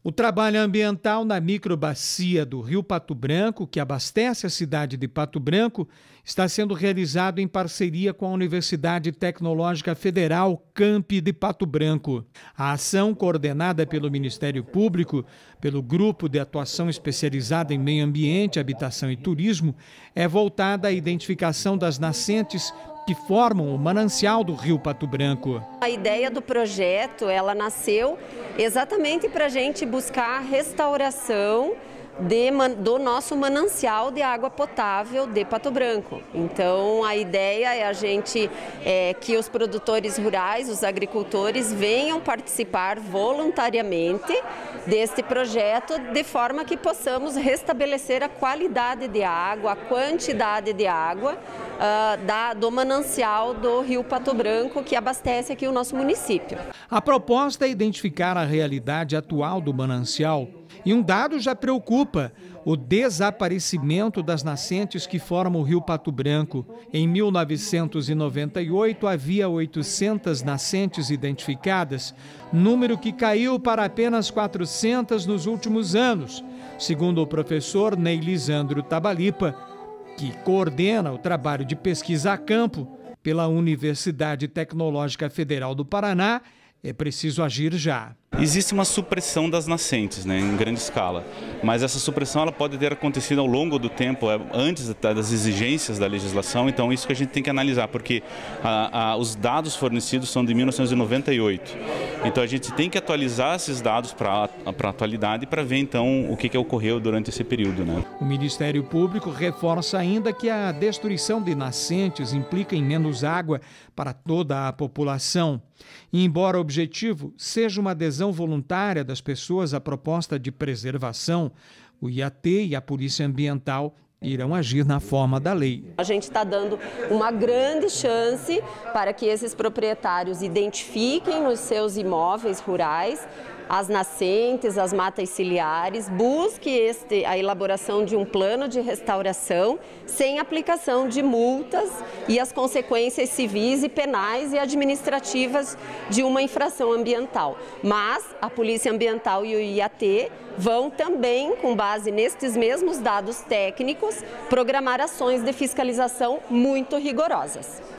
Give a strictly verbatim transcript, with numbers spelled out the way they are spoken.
O trabalho ambiental na microbacia do Rio Pato Branco, que abastece a cidade de Pato Branco, está sendo realizado em parceria com a Universidade Tecnológica Federal Campi de Pato Branco. A ação, coordenada pelo Ministério Público, pelo Grupo de Atuação Especializada em Meio Ambiente, Habitação e Turismo, é voltada à identificação das nascentes que formam o manancial do Rio Pato Branco. A ideia do projeto, ela nasceu exatamente para a gente buscar a restauração de, do nosso manancial de água potável de Pato Branco. Então, a ideia é a gente é, que os produtores rurais, os agricultores, venham participar voluntariamente deste projeto, de forma que possamos restabelecer a qualidade de água, a quantidade de água uh, da, do manancial do Rio Pato Branco, que abastece aqui o nosso município. A proposta é identificar a realidade atual do manancial. E um dado já preocupa: o desaparecimento das nascentes que formam o Rio Pato Branco. Em mil novecentos e noventa e oito, havia oitocentas nascentes identificadas, número que caiu para apenas quatrocentas nos últimos anos, segundo o professor Ney Lisandro Tabalipa, que coordena o trabalho de pesquisa a campo pela Universidade Tecnológica Federal do Paraná. É preciso agir já. Existe uma supressão das nascentes, né, em grande escala, mas essa supressão ela pode ter acontecido ao longo do tempo, antes das exigências da legislação. Então isso que a gente tem que analisar, porque a, a, os dados fornecidos são de mil novecentos e noventa e oito. Então a gente tem que atualizar esses dados para a atualidade para ver então o que, que ocorreu durante esse período, né? O Ministério Público reforça ainda que a destruição de nascentes implica em menos água para toda a população. E embora o objetivo seja uma adesão voluntária das pessoas à proposta de preservação, o I A T e a Polícia Ambiental irão agir na forma da lei. A gente está dando uma grande chance para que esses proprietários identifiquem nos seus imóveis rurais as nascentes, as matas ciliares, busque este, a elaboração de um plano de restauração sem aplicação de multas e as consequências civis e penais e administrativas de uma infração ambiental. Mas a Polícia Ambiental e o I A T vão também, com base nestes mesmos dados técnicos, programar ações de fiscalização muito rigorosas.